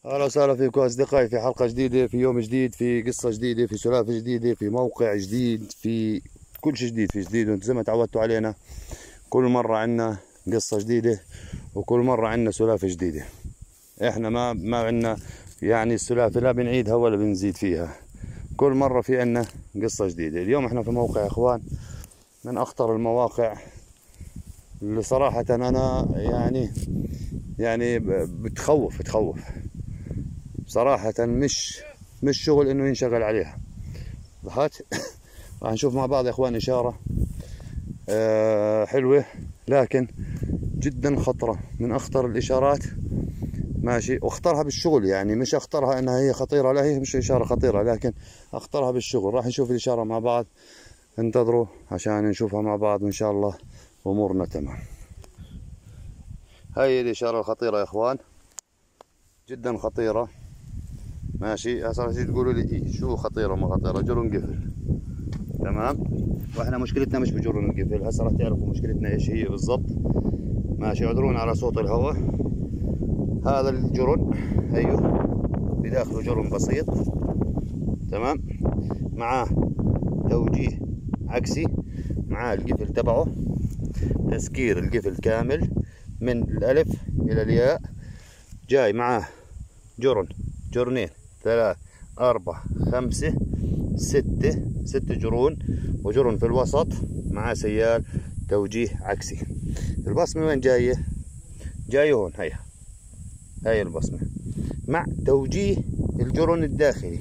اهلا وسهلا فيكم اصدقائي في حلقه جديده، في يوم جديد، في قصه جديده، في سلافه جديده، في موقع جديد، في كل شيء جديد. في جديد وانتم زي ما تعودتوا علينا كل مره عندنا قصه جديده وكل مره عندنا سلافه جديده. احنا ما عندنا يعني السلافه لا بنعيدها ولا بنزيد فيها، كل مره في عندنا قصه جديده. اليوم احنا في موقع يا اخوان من اخطر المواقع اللي صراحه انا يعني بتخوف صراحة. مش شغل انه ينشغل عليها. لاحظت؟ راح نشوف مع بعض يا اخوان اشارة حلوة لكن جدا خطرة، من اخطر الاشارات. ماشي، واختارها بالشغل، يعني مش اختارها انها هي خطيرة، لا هي مش اشارة خطيرة لكن اختارها بالشغل. راح نشوف الاشارة مع بعض، انتظروا عشان نشوفها مع بعض وان شاء الله امورنا تمام. هاي الاشارة الخطيرة يا اخوان، جدا خطيرة. ماشي، هسه راح تقولوا لي إيه شو خطيرة وما خطيرة؟ جرن قفل، تمام. واحنا مشكلتنا مش بجرن القفل، هسه راح تعرفوا مشكلتنا ايش هي بالضبط. ماشي، اعذرونا على صوت الهواء. هذا الجرن ايوه بداخله جرن بسيط، تمام، معاه توجيه عكسي، معاه القفل تبعه، تسكير القفل كامل من الالف الى الياء. جاي معاه جرنين، ثلاث، أربع، خمسة، ست جرون، وجرن في الوسط مع سيال توجيه عكسي. البصمة وين جاية؟ جاية هون، هاي البصمة مع توجيه الجرن الداخلي،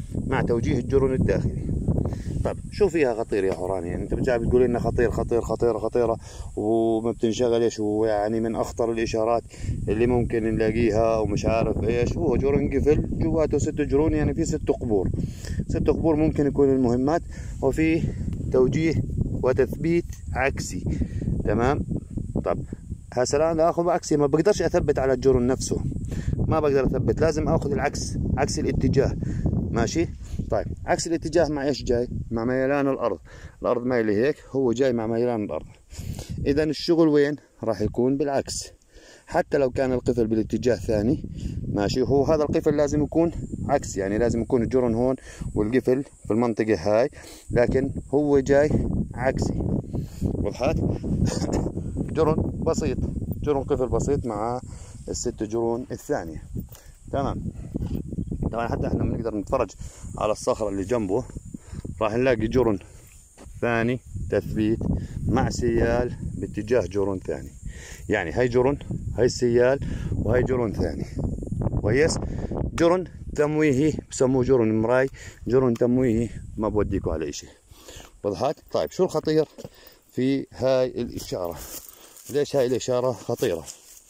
طب شو فيها خطير يا حوراني؟ يعني انت بتجي بتقول لنا خطيرة وما بتنشغلش، ويعني من اخطر الاشارات اللي ممكن نلاقيها ومش عارف ايش. هو جرن قفل جواته 6 جرون، يعني في 6 قبور ممكن يكون المهمات، وفي توجيه وتثبيت عكسي، تمام. طب هسه الان اخذ عكسي، ما بقدرش اثبت على الجرن نفسه، ما بقدر اثبت، لازم اخذ العكس، عكس الاتجاه. ماشي، طيب عكس الاتجاه مع ايش جاي؟ مع ميلان الارض مايله هيك، هو جاي مع ميلان الارض. اذا الشغل وين راح يكون؟ بالعكس. حتى لو كان القفل بالاتجاه الثاني، ماشي، هو هذا القفل لازم يكون عكس، يعني لازم يكون الجرن هون والقفل في المنطقة هاي، لكن هو جاي عكسي. وضحت؟ جرن بسيط، جرن قفل بسيط مع ال6 جرون الثانية، تمام. طبعا حتى احنا بنقدر نتفرج على الصخرة اللي جنبه، راح نلاقي جرن ثاني تثبيت مع سيال باتجاه جرن ثاني. يعني هاي جرن، هاي السيال، وهاي جرن ثاني. كويس؟ جرن تمويهي بسموه جرن مراي، جرن تمويهي ما بوديكوا على اشي. وضحت؟ طيب شو الخطير في هاي الاشارة؟ ليش هاي الاشارة خطيرة؟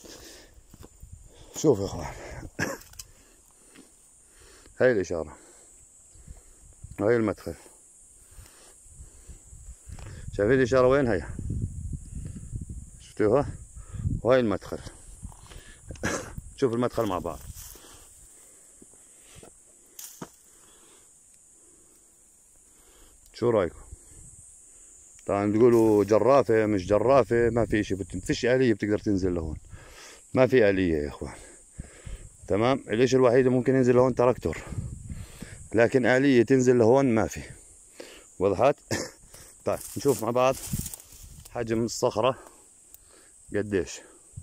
شوف يا اخوان، هاي الاشارة، هاي المدخل، شايفين الاشارة وين؟ هي شفتوها؟ وهاي المدخل. شوف المدخل مع بعض. شو رايكم؟ طبعا تقولوا جرافة مش جرافة، ما في اشي، فيش آلية بتقدر تنزل لهون، ما في آلية يا اخوان، تمام. الاشي الوحيد اللي ممكن ينزل لهون تراكتور، لكن آلية تنزل لهون ما في. وضحت؟ طيب نشوف مع بعض حجم الصخرة قديش.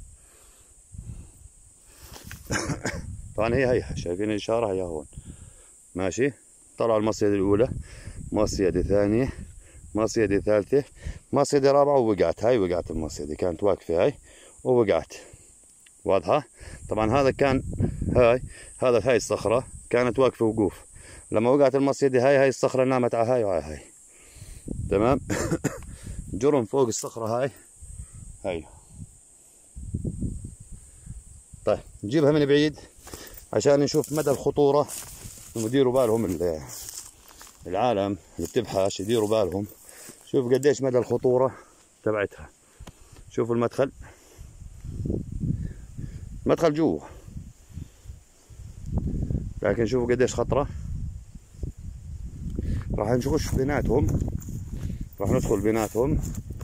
طبعا هي شايفين الإشارة، هي هون، ماشي. طلع المصيدة الأولى، مصيدة ثانية، مصيدة ثالثة، مصيدة رابعة، ووقعت. هاي وقعت المصيدة، كانت واقفة هاي ووقعت. واضحة؟ طبعا هذا كان هاي الصخرة كانت واقفة وقوف، لما وقعت المصيدة هاي الصخرة نامت على هاي وعلى هاي، تمام. جرن فوق الصخرة هاي. طيب نجيبها من بعيد عشان نشوف مدى الخطورة، ويديروا بالهم العالم اللي بتبحث، يديروا بالهم. شوف قديش مدى الخطورة تبعتها. شوفوا المدخل جوا، لكن شوفوا قديش خطرة. راح نخش بيناتهم، راح ندخل بيناتهم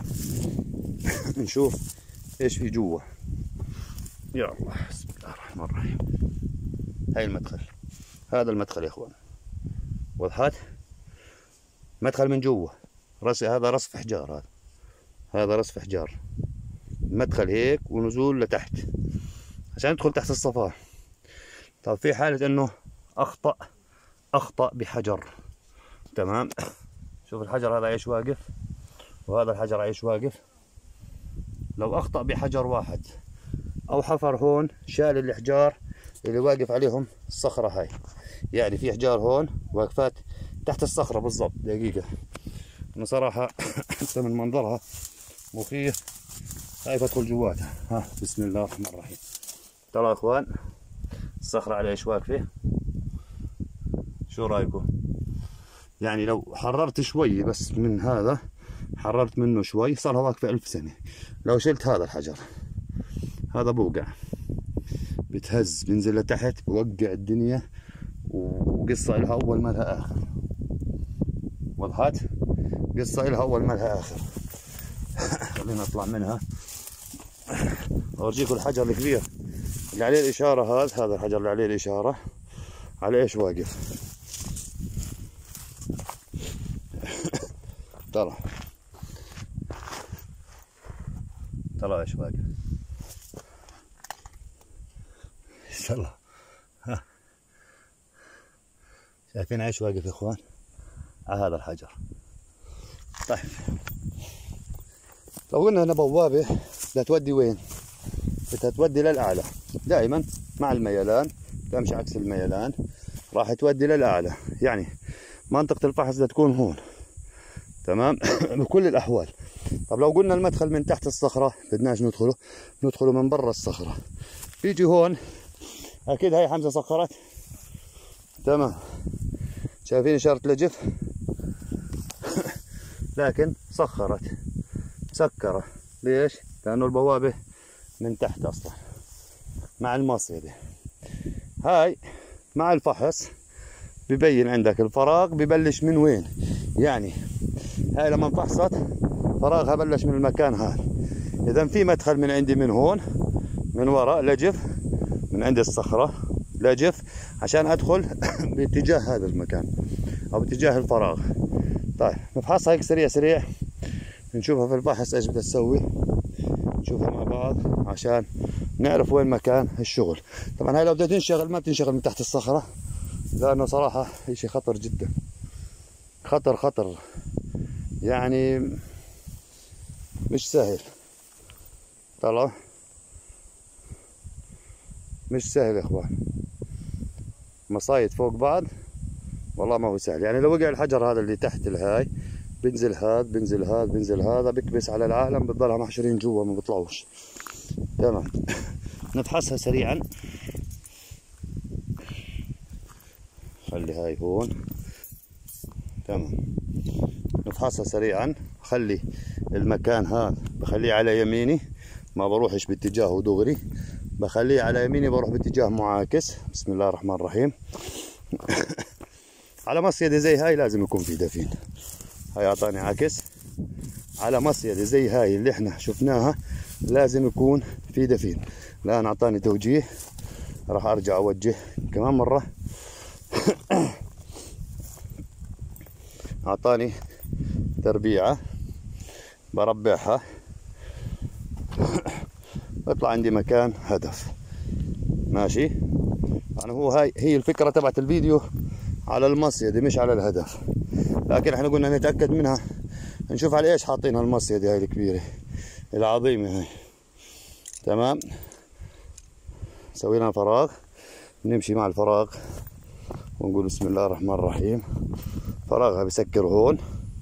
نشوف ايش في جوا. يا الله، بسم الله الرحمن الرحيم. هاي المدخل، هذا المدخل يا اخوان، وضحت؟ مدخل من جوا، هذا رصف حجار، هذا رصف حجار، مدخل هيك ونزول لتحت عشان ندخل تحت الصفاه. طب في حالة انه اخطأ بحجر، تمام؟ شوف الحجر هذا ايش واقف، وهذا الحجر ايش واقف. لو اخطأ بحجر واحد او حفر هون، شال الحجار اللي واقف عليهم الصخرة هاي، يعني في حجار هون واقفات تحت الصخرة بالضبط. دقيقة، انا صراحة حتى من منظرها مخيف، خايف ادخل جواتها. ها، بسم الله الرحمن الرحيم. ترى يا اخوان الصخرة على ايش واقفة؟ شو رايكم؟ يعني لو حررت شوي بس من هذا، حررت منه شوي، صار واقفة 1000 سنة. لو شلت هذا الحجر، هذا بوقع، بتهز، بينزل لتحت، بوقع الدنيا، وقصة إلها أول ما لها آخر. وضحت؟ قصة إلها أول ما لها آخر. خلينا نطلع منها أورجيكم الحجر الكبير اللي عليه الإشارة. هذا الحجر اللي عليه الإشارة على إيش واقف؟ ترى ايش واقف ان شاء الله. ها، شايفين ايش واقف يا اخوان على هذا الحجر؟ طيب لو قلنا هنا بوابه بدها تودي وين؟ بدها تودي للاعلى. دائما مع الميلان تمشي عكس الميلان، راح تودي للاعلى. يعني منطقه الفحص بدها تكون هون، تمام؟ بكل الاحوال. طب لو قلنا المدخل من تحت الصخرة، بدناش ندخله من برا الصخرة، بيجي هون. اكيد هاي حمزة صخرت، تمام؟ شايفين اشارة لجف؟ لكن صخرت، مسكرة. ليش؟ لانه البوابة من تحت اصلا مع المصيدة. هاي مع الفحص ببين عندك الفراغ ببلش من وين. يعني هاي لما انفحصت فراغها بلش من المكان هذا. اذا في مدخل من عندي من هون، من وراء لجف، من عند الصخرة لجف، عشان ادخل باتجاه هذا المكان او باتجاه الفراغ. طيب نفحصها هيك سريع سريع، نشوفها في الفحص ايش بدها تسوي، نشوفها مع بعض عشان نعرف وين مكان الشغل. طبعا هاي لو بدها تنشغل ما بتنشغل من تحت الصخرة، لانه صراحة اشي خطر جدا، خطر يعني مش سهل. طلع مش سهل يا اخوان، مصايد فوق بعض والله ما هو سهل. يعني لو وقع الحجر هذا اللي تحت الهاي، بنزل هذا بنزل هذا بنزل هذا، بكبس على العالم، بتضلها محشورين جوا ما بيطلعوش. تمام. نفحصها سريعا. خلي هاي هون، تمام. نفحصها سريعا. خلي المكان هذا بخليه على يميني، ما بروحش باتجاهه دغري، بخليه على يميني، بروح باتجاه معاكس. بسم الله الرحمن الرحيم. على مصيدة زي هاي لازم يكون في دفين. هاي اعطاني عكس. على مصيدة زي هاي اللي احنا شفناها لازم يكون في دفين. الان اعطاني توجيه، راح ارجع اوجه كمان مرة. اعطاني تربيعة بربعها، بيطلع عندي مكان هدف. ماشي. يعني هو هي الفكرة تبعت الفيديو، على المصيدة مش على الهدف. لكن احنا قلنا نتأكد منها، نشوف على ايش حاطينها المصيدة هاي الكبيرة العظيمة هاي. تمام. سوينا فراغ، نمشي مع الفراغ ونقول بسم الله الرحمن الرحيم. فراغها بسكر هون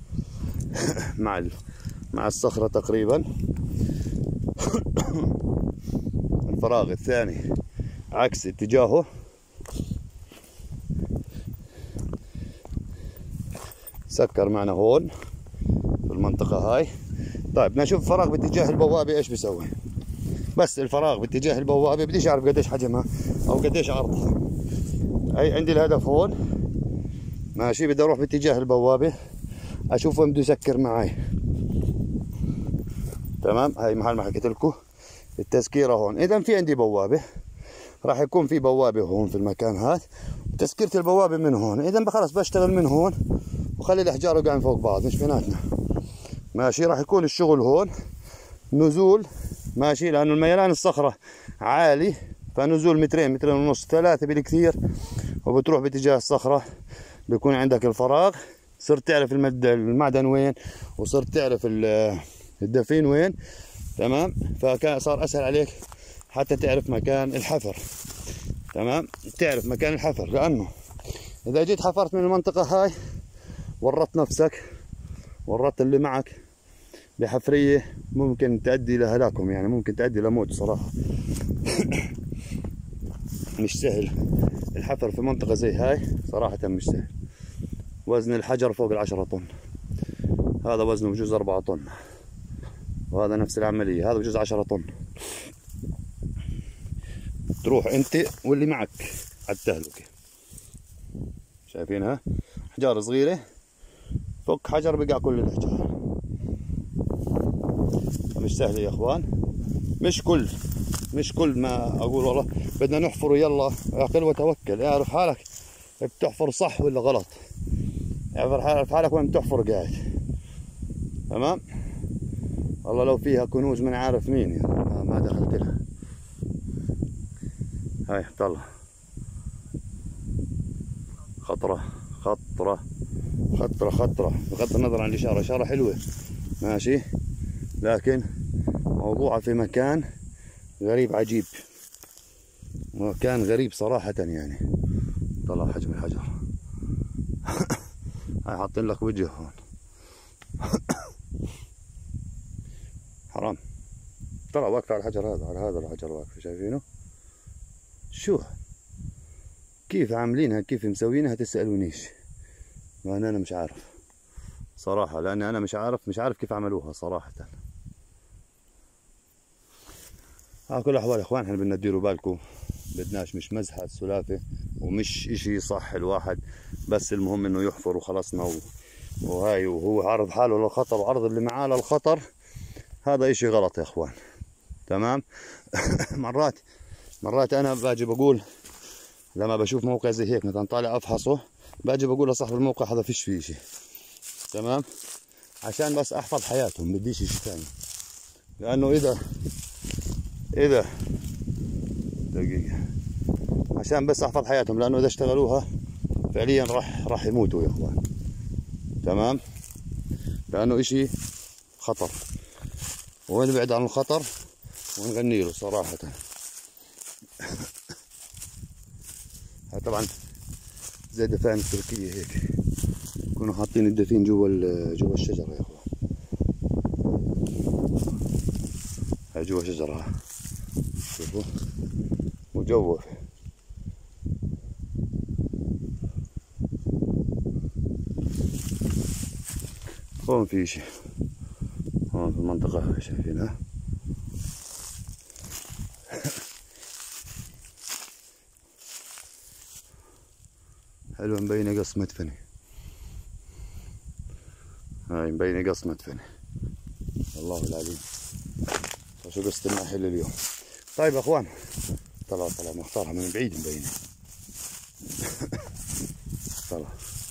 مع الصخرة تقريبا. الفراغ الثاني عكس اتجاهه، سكر معنا هون في المنطقة هاي. طيب نشوف الفراغ باتجاه البوابة ايش بيسوي. بس الفراغ باتجاه البوابة بديش اعرف قديش حجمها او قديش عرضها. اي عندي الهدف هون، ماشي. بدي اروح باتجاه البوابة اشوف وين بده يسكر معي. تمام. هاي محل ما حكيت لكم التسكيرة هون. اذا في عندي بوابة راح يكون في بوابة هون في المكان هذا، تسكيرة البوابة من هون. إذا خلاص بشتغل من هون وخلي الأحجار وقعين فوق بعض مش بيناتنا، ماشي. راح يكون الشغل هون نزول، ماشي، لأنه الميلان الصخرة عالي، فنزول مترين، مترين ونص، 3 بالكثير، وبتروح باتجاه الصخرة. بيكون عندك الفراغ، صرت تعرف المعدن وين، وصرت تعرف الدفين وين، تمام. فكان صار اسهل عليك حتى تعرف مكان الحفر، تمام. تعرف مكان الحفر، لانه اذا جيت حفرت من المنطقة هاي ورطت نفسك، ورطت اللي معك بحفرية ممكن تؤدي لهلاكهم، يعني ممكن تؤدي لموت صراحة. مش سهل الحفر في منطقة زي هاي صراحة، مش سهل. وزن الحجر فوق 10 طن، هذا وزنه بجوز 4 طن، وهذا نفس العملية، هذا بجوز 10 طن. تروح انت واللي معك على التهلكة، شايفينها احجار صغيرة، فك حجر بقع كل الاحجار. مش سهل يا اخوان، مش كل ما اقول والله بدنا نحفر يلا اعقل وتوكل. اعرف حالك بتحفر صح ولا غلط، اعرف حالك وين بتحفر قاعد، تمام. والله لو فيها كنوز من عارف مين يعني ما دخلت لها. هاي طلع خطرة خطرة خطرة خطرة، بغض النظر عن الإشارة، إشارة حلوة ماشي، لكن موضوعها في مكان غريب عجيب، مكان غريب صراحة يعني. طلع حجم الحجر. هاي حاطين لك وجه هون. حرام، طلع واقف على الحجر هذا، على هذا الحجر واقف، شايفينه؟ شو كيف عاملينها، كيف مسوينها تسألونيش، لأن أنا مش عارف صراحة، لأن أنا مش عارف كيف عملوها صراحة. على كل الأحوال يا إخوان، إحنا بدنا تديروا بالكم، بدناش مش مزحة سلافة ومش إشي صح الواحد، بس المهم إنه يحفر وخلصنا وهاي، وهو عرض حاله للخطر وعرض اللي معاه للخطر، هذا إشي غلط يا إخوان، تمام. مرات أنا باجي بقول لما بشوف موقع زي هيك مثلا طالع أفحصه، باجي بقول لصاحب الموقع هذا فيش فيه إشي، تمام، عشان بس أحفظ حياتهم، بديش إشي ثاني. لأنه إذا دقيقة، عشان بس أحفظ حياتهم، لأنه إذا اشتغلوها فعليا راح يموتوا يا إخوان، تمام. لأنه إشي خطر، ونبعد عن الخطر ونغني له صراحة. طبعا زي الدفان التركية هيك، يكونوا حاطين الدفين جوا الشجرة يا إخوان. هاي جوا شجرة، شوفوا مجوف. هون في شيء، هون في المنطقة هاي شايفينها. حلوة مبينة قص مدفنة، هاي مبينة قص مدفنة، والله العظيم. شو قصة الناحية اليوم. طيب يا اخوان، طلع مختارها من بعيد مبينة. طلع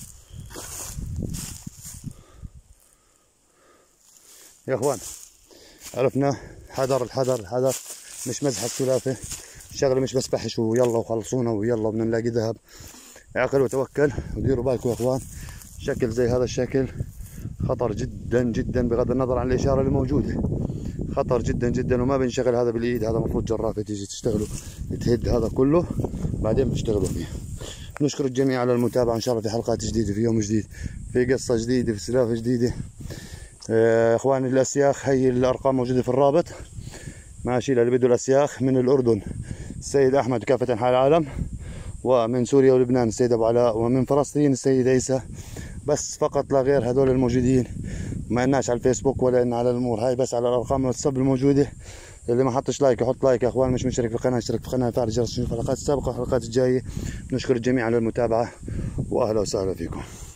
يا اخوان، عرفنا الحذر، مش مزحة سلافة، الشغلة مش بس بحش ويلا وخلصونا ويلا بدنا نلاقي ذهب. اعقل وتوكل، وديروا بالكم يا اخوان، شكل زي هذا الشكل خطر جدا جدا، بغض النظر عن الاشارة اللي موجودة، خطر جدا جدا، وما بنشغل هذا بالايد، هذا المفروض جرافة تيجي تشتغلوا تهد هذا كله بعدين بتشتغلوا فيه. نشكر الجميع على المتابعة، ان شاء الله في حلقات جديدة، في يوم جديد، في قصة جديدة، في سلافة جديدة. اخواني الاسياخ، هي الارقام موجودة في الرابط، ماشي، للي بده الاسياخ من الاردن السيد احمد كافة انحاء العالم، ومن سوريا ولبنان السيد ابو علاء، ومن فلسطين السيد عيسى، بس فقط لا غير، هذول الموجودين. ما لناش على الفيسبوك ولا إن على الامور هاي، بس على الارقام الواتساب الموجوده. اللي ما حطش لايك يحط لايك يا اخوان، مش مشترك في القناه اشترك في القناه، فعل الجرس، نشوف الحلقات السابقه والحلقات الجايه. نشكر الجميع على المتابعه، واهلا وسهلا فيكم.